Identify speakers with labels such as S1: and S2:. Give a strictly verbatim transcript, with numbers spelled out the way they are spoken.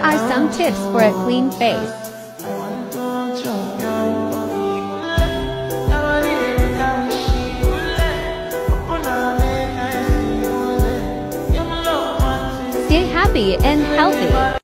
S1: are some tips for a clean face. Stay happy and healthy.